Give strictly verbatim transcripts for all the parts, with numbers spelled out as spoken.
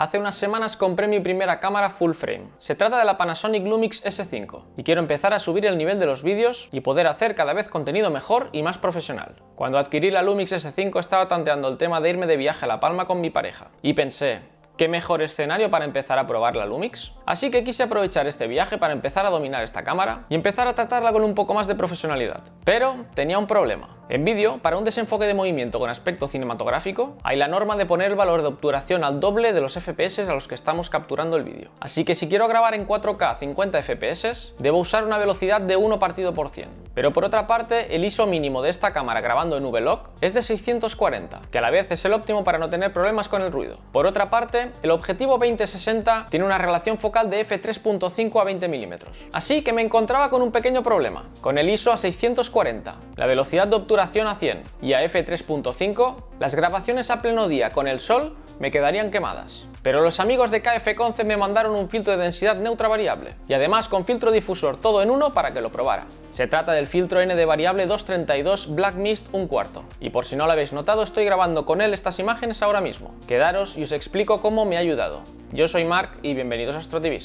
Hace unas semanas compré mi primera cámara full frame. Se trata de la Panasonic Lumix ese cinco y quiero empezar a subir el nivel de los vídeos y poder hacer cada vez contenido mejor y más profesional. Cuando adquirí la Lumix ese cinco estaba tanteando el tema de irme de viaje a La Palma con mi pareja y pensé, ¿qué mejor escenario para empezar a probar la Lumix? Así que quise aprovechar este viaje para empezar a dominar esta cámara y empezar a tratarla con un poco más de profesionalidad. Pero tenía un problema. En vídeo, para un desenfoque de movimiento con aspecto cinematográfico, hay la norma de poner el valor de obturación al doble de los F P S a los que estamos capturando el vídeo. Así que si quiero grabar en cuatro K a cincuenta F P S, debo usar una velocidad de uno partido por cien. Pero por otra parte, el I S O mínimo de esta cámara grabando en V-Log es de seiscientos cuarenta, que a la vez es el óptimo para no tener problemas con el ruido. Por otra parte, el objetivo veinte sesenta tiene una relación focal de f tres punto cinco a veinte milímetros. Así que me encontraba con un pequeño problema. Con el I S O a seiscientos cuarenta, la velocidad de obturación a cien y a f tres punto cinco, las grabaciones a pleno día con el sol me quedarían quemadas. Pero los amigos de K F Concept me mandaron un filtro de densidad neutra variable y además con filtro difusor todo en uno para que lo probara. Se trata del filtro N D variable doscientos treinta y dos Black Mist un cuarto y por si no lo habéis notado estoy grabando con él estas imágenes ahora mismo. Quedaros y os explico cómo me ha ayudado. Yo soy Marc y bienvenidos a Astrodivisa.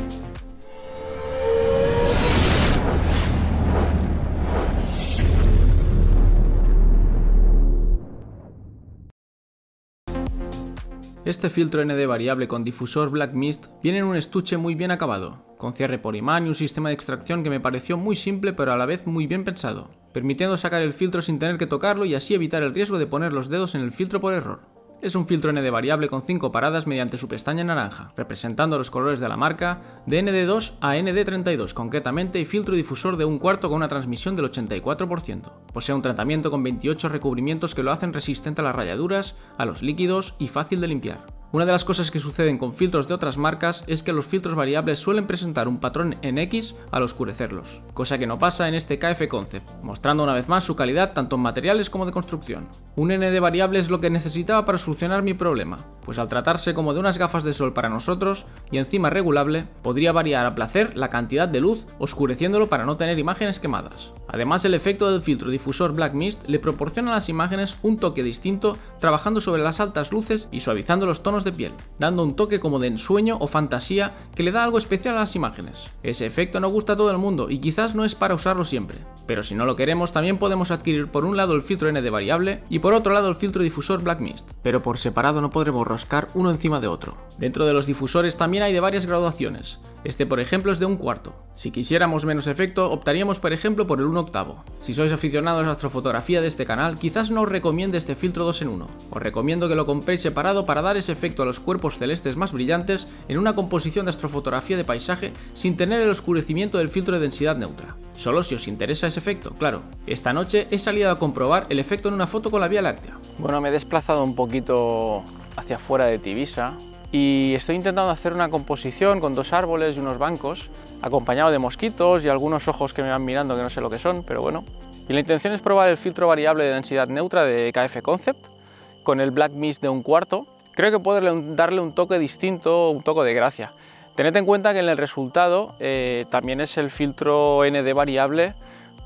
Este filtro N D variable con difusor Black Mist viene en un estuche muy bien acabado, con cierre por imán y un sistema de extracción que me pareció muy simple pero a la vez muy bien pensado, permitiendo sacar el filtro sin tener que tocarlo y así evitar el riesgo de poner los dedos en el filtro por error. Es un filtro N D variable con cinco paradas mediante su pestaña naranja, representando los colores de la marca de N D dos a N D treinta y dos concretamente y filtro difusor de un cuarto con una transmisión del ochenta y cuatro por ciento. Posee un tratamiento con veintiocho recubrimientos que lo hacen resistente a las rayaduras, a los líquidos y fácil de limpiar. Una de las cosas que suceden con filtros de otras marcas es que los filtros variables suelen presentar un patrón en X al oscurecerlos, cosa que no pasa en este K F Concept, mostrando una vez más su calidad tanto en materiales como de construcción. Un N D variable es lo que necesitaba para solucionar mi problema, pues al tratarse como de unas gafas de sol para nosotros y encima regulable, podría variar a placer la cantidad de luz, oscureciéndolo para no tener imágenes quemadas. Además, el efecto del filtro difusor Black Mist le proporciona a las imágenes un toque distinto, trabajando sobre las altas luces y suavizando los tonos de piel, dando un toque como de ensueño o fantasía que le da algo especial a las imágenes. Ese efecto no gusta a todo el mundo y quizás no es para usarlo siempre, pero si no lo queremos también podemos adquirir por un lado el filtro N D variable y por otro lado el filtro difusor Black Mist, pero por separado no podremos rascar uno encima de otro. Dentro de los difusores también hay de varias graduaciones, este por ejemplo es de un cuarto. Si quisiéramos menos efecto optaríamos por ejemplo por el un octavo. Si sois aficionados a la astrofotografía de este canal quizás no os recomiende este filtro dos en uno, os recomiendo que lo compréis separado para dar ese efecto a los cuerpos celestes más brillantes en una composición de astrofotografía de paisaje sin tener el oscurecimiento del filtro de densidad neutra. Solo si os interesa ese efecto, claro. Esta noche he salido a comprobar el efecto en una foto con la Vía Láctea. Bueno, me he desplazado un poquito hacia afuera de Tivisa y estoy intentando hacer una composición con dos árboles y unos bancos, acompañado de mosquitos y algunos ojos que me van mirando que no sé lo que son, pero bueno. Y la intención es probar el filtro variable de densidad neutra de K F Concept con el Black Mist de un cuarto. Creo que puede darle un toque distinto, un toque de gracia. Tened en cuenta que en el resultado eh, también es el filtro N D variable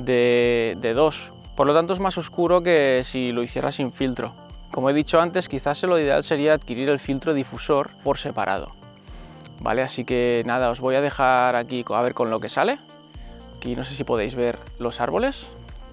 de, de dos, por lo tanto es más oscuro que si lo hiciera sin filtro. Como he dicho antes, quizás lo ideal sería adquirir el filtro difusor por separado. Vale, así que nada, os voy a dejar aquí a ver con lo que sale. Aquí no sé si podéis ver los árboles.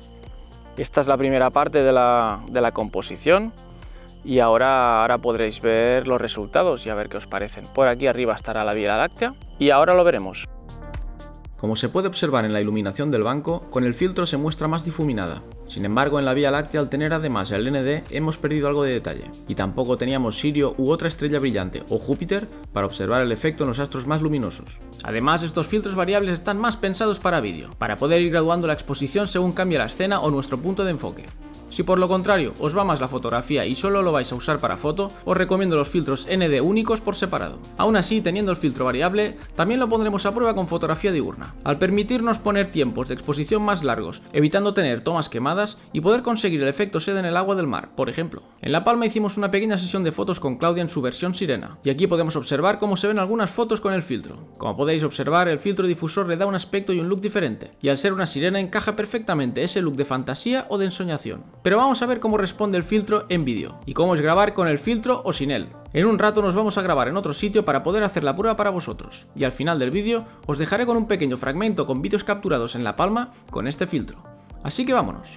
Esta es la primera parte de la, de la composición. Y ahora, ahora podréis ver los resultados y a ver qué os parecen. Por aquí arriba estará la Vía Láctea y ahora lo veremos. Como se puede observar en la iluminación del banco, con el filtro se muestra más difuminada. Sin embargo, en la Vía Láctea, al tener además el N D, hemos perdido algo de detalle. Y tampoco teníamos Sirio u otra estrella brillante, o Júpiter, para observar el efecto en los astros más luminosos. Además, estos filtros variables están más pensados para vídeo, para poder ir graduando la exposición según cambie la escena o nuestro punto de enfoque. Si por lo contrario os va más la fotografía y solo lo vais a usar para foto, os recomiendo los filtros N D únicos por separado. Aún así, teniendo el filtro variable, también lo pondremos a prueba con fotografía diurna, al permitirnos poner tiempos de exposición más largos, evitando tener tomas quemadas y poder conseguir el efecto seda en el agua del mar, por ejemplo. En La Palma hicimos una pequeña sesión de fotos con Claudia en su versión sirena, y aquí podemos observar cómo se ven algunas fotos con el filtro. Como podéis observar, el filtro difusor le da un aspecto y un look diferente, y al ser una sirena encaja perfectamente ese look de fantasía o de ensoñación. pero vamos a ver cómo responde el filtro en vídeo y cómo es grabar con el filtro o sin él. En un rato nos vamos a grabar en otro sitio para poder hacer la prueba para vosotros, y al final del vídeo os dejaré con un pequeño fragmento con vídeos capturados en la Palma con este filtro. Así que vámonos.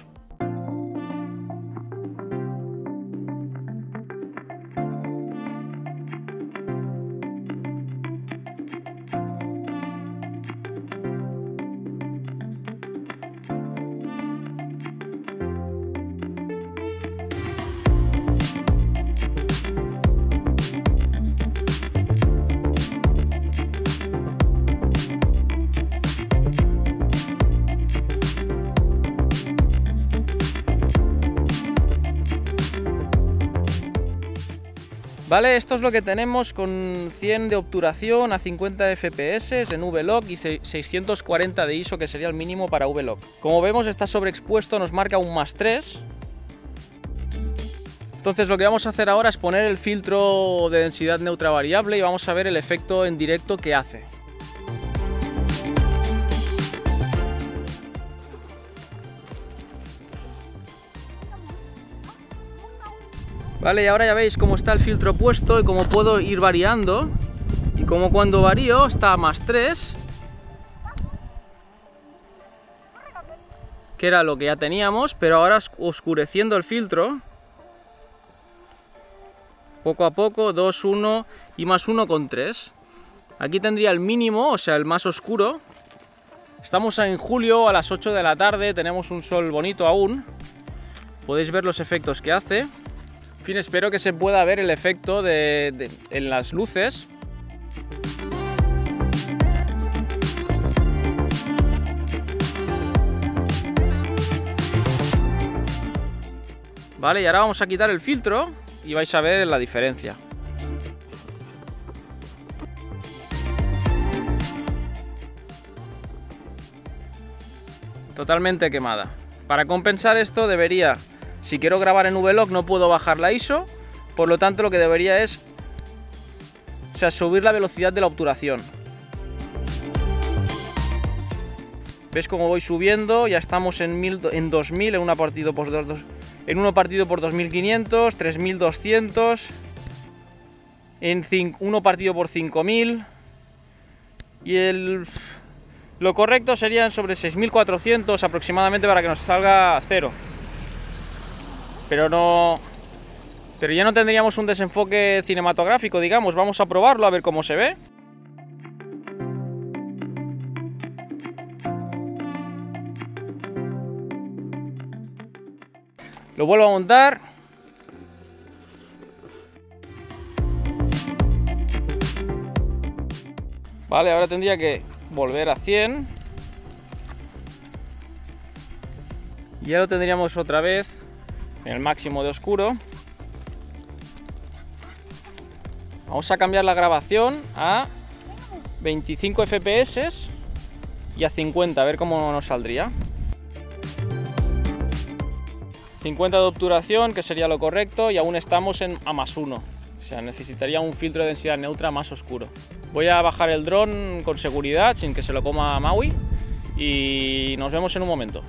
Vale, esto es lo que tenemos con cien de obturación a cincuenta F P S en V-Log y seiscientos cuarenta de I S O, que sería el mínimo para V-Log. Como vemos, está sobreexpuesto, nos marca un más tres. Entonces lo que vamos a hacer ahora es poner el filtro de densidad neutra variable y vamos a ver el efecto en directo que hace. Vale, y ahora ya veis cómo está el filtro puesto y cómo puedo ir variando, y como cuando varío está a más tres, que era lo que ya teníamos, pero ahora oscureciendo el filtro poco a poco, dos, uno y más uno con tres. Aquí tendría el mínimo, o sea, el más oscuro. Estamos en julio a las ocho de la tarde, tenemos un sol bonito aún, podéis ver los efectos que hace. En fin, espero que se pueda ver el efecto de, de, en las luces. Vale, y ahora vamos a quitar el filtro y vais a ver la diferencia. Totalmente quemada. Para compensar esto debería... Si quiero grabar en V-Log no puedo bajar la I S O, por lo tanto lo que debería es, o sea, subir la velocidad de la obturación. ¿Ves cómo voy subiendo? Ya estamos en, mil, en dos mil, en, una partido por dos, en uno partido por dos mil quinientos, tres mil doscientos, en cinco, uno partido por cinco mil, y el, lo correcto serían sobre seis mil cuatrocientos aproximadamente para que nos salga cero. Pero no... Pero ya no tendríamos un desenfoque cinematográfico, digamos. Vamos a probarlo a ver cómo se ve. Lo vuelvo a montar. Vale, ahora tendría que volver a cien. Y ya lo tendríamos otra vez en el máximo de oscuro. Vamos a cambiar la grabación a veinticinco F P S y a cincuenta, a ver cómo nos saldría. cincuenta de obturación, que sería lo correcto, y aún estamos en a más uno. O sea, necesitaría un filtro de densidad neutra más oscuro. Voy a bajar el dron con seguridad, sin que se lo coma Maui, y nos vemos en un momento.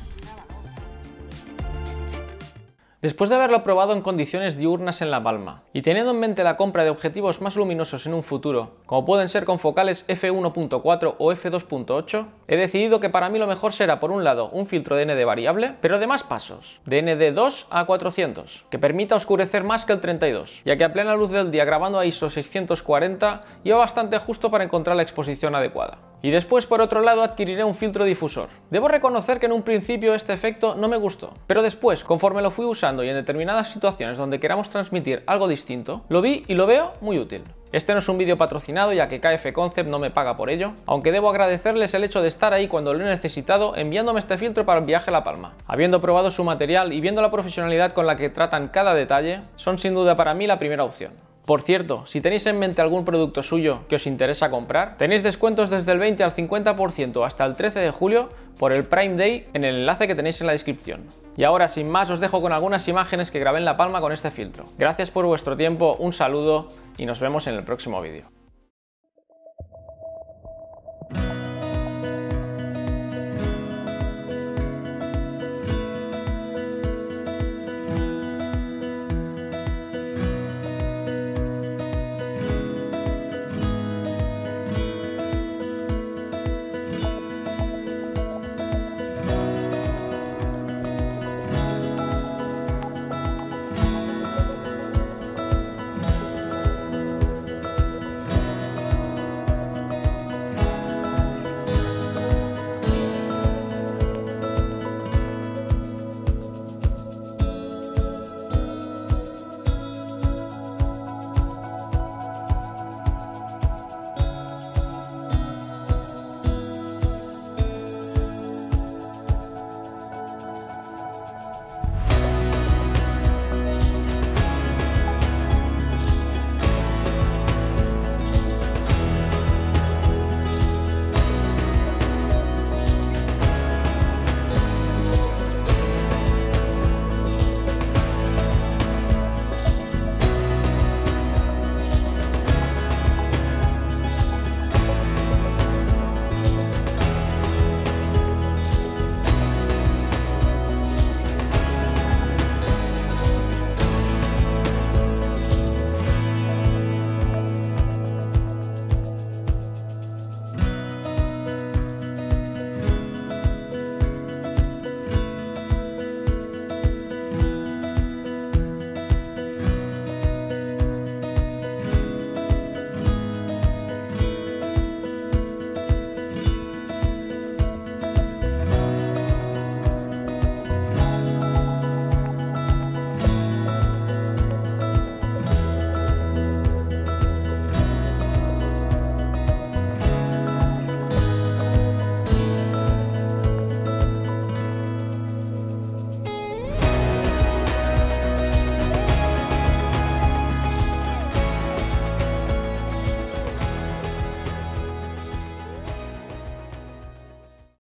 Después de haberlo probado en condiciones diurnas en La Palma y teniendo en mente la compra de objetivos más luminosos en un futuro, como pueden ser con focales efe uno punto cuatro o efe dos punto ocho, he decidido que para mí lo mejor será, por un lado, un filtro de N D variable, pero de más pasos, de N D dos a cuatrocientos, que permita oscurecer más que el treinta y dos, ya que a plena luz del día grabando a I S O seiscientos cuarenta iba bastante justo para encontrar la exposición adecuada. Y después, por otro lado, adquiriré un filtro difusor. Debo reconocer que en un principio este efecto no me gustó, pero después, conforme lo fui usando y en determinadas situaciones donde queramos transmitir algo distinto, lo vi y lo veo muy útil. Este no es un vídeo patrocinado, ya que K F Concept no me paga por ello, aunque debo agradecerles el hecho de estar ahí cuando lo he necesitado enviándome este filtro para el viaje a La Palma. Habiendo probado su material y viendo la profesionalidad con la que tratan cada detalle, son sin duda para mí la primera opción. Por cierto, si tenéis en mente algún producto suyo que os interesa comprar, tenéis descuentos desde el veinte al cincuenta por ciento hasta el trece de julio por el Prime Day en el enlace que tenéis en la descripción. Y ahora, sin más, os dejo con algunas imágenes que grabé en La Palma con este filtro. Gracias por vuestro tiempo, un saludo y nos vemos en el próximo vídeo.